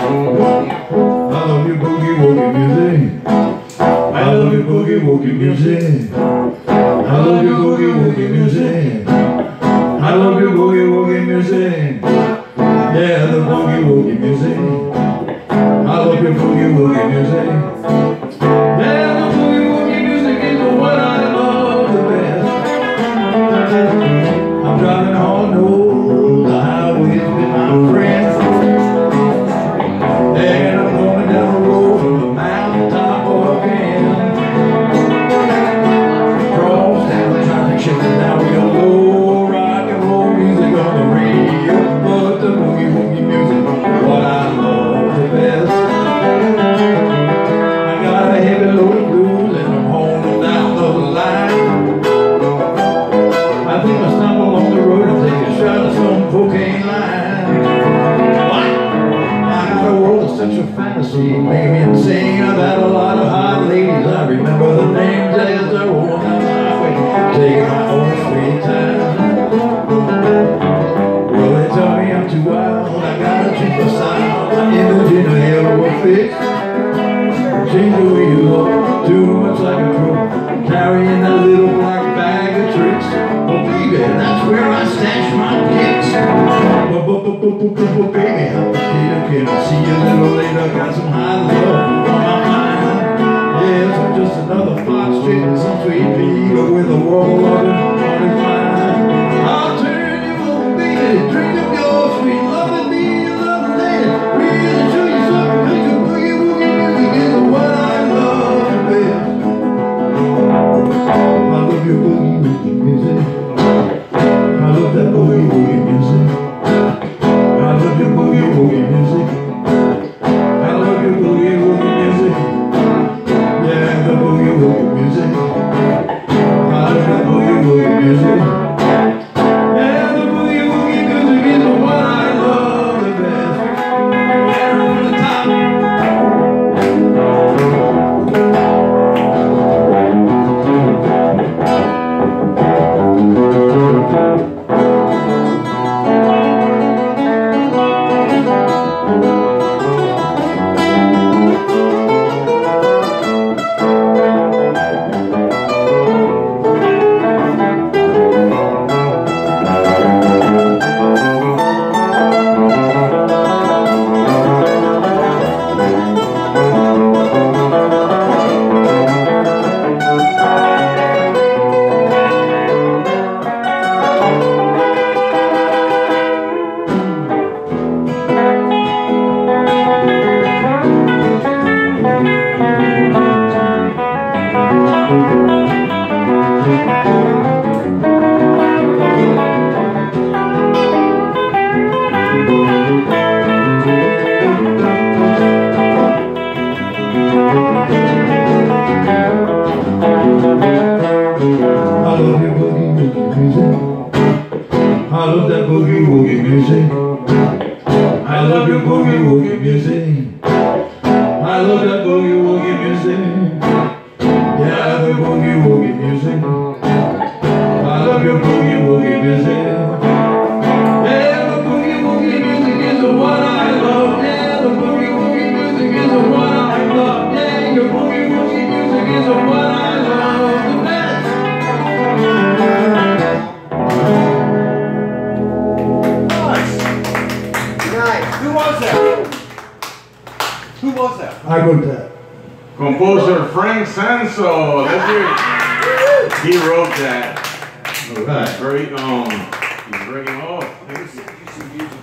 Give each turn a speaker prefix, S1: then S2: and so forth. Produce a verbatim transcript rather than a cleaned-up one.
S1: love your boogie woogie music. I love your boogie woogie music. I love your boogie woogie music. I love your boogie woogie music. Yeah, the boogie woogie music. I love your boogie woogie music. Yeah, the boogie woogie music is what I love the best. I'm driving on old the highways with my friends, and I'm going down the road from the mountaintop again. Cross down the traffic, shaking down the low rock and roll music on the radio, but the boogie woogie music is what I love the best. I got a heavy load of blues and I'm home down the line. I think I stumble on the road and take a shot of some cocaine line. What? I got a world of sexual fantasy, made me insane. I've had a lot of hot ladies, I remember the names as I roll down my way, taking my own sweet time. Well, they tell me I'm too wild, I gotta change my style. My image in a hell of a fix. Change the way you look, too much like a crook, carrying that little black bag of tricks. Oh baby, that's where I stash my kicks. Baby, can I see you a little later? Got some high love on my mind. Yes, I'm just another fox chasing some sweet pea with a world loving on his mind. I'll turn you over, baby, drink up your sweet loving me, a loving lady. Really show you something, cause your boogie woogie music is what I love the best. I love your boogie woogie music. I love that boogie woogie music. I love your boogie woogie music. I love your boogie woogie music. Yeah, the boogie woogie music. I love that boogie woogie music. Yeah, the boogie woogie music is what I love the best. Yeah, from the top. I love your boogie woogie music. I love that boogie woogie music. I love your boogie woogie music. I love that boogie woogie music. Yeah, the boogie woogie music. I love your boogie woogie music. Yeah, the boogie woogie music is what I love. Yeah, the boogie woogie music is what I love. Yeah, your boogie woogie music is what I love the best.
S2: Nice. Who was that? Who was that?
S1: I wrote that.
S3: Composer Frank Sanso. That's your, he wrote that.
S1: All right.
S3: Very um. He's very oh.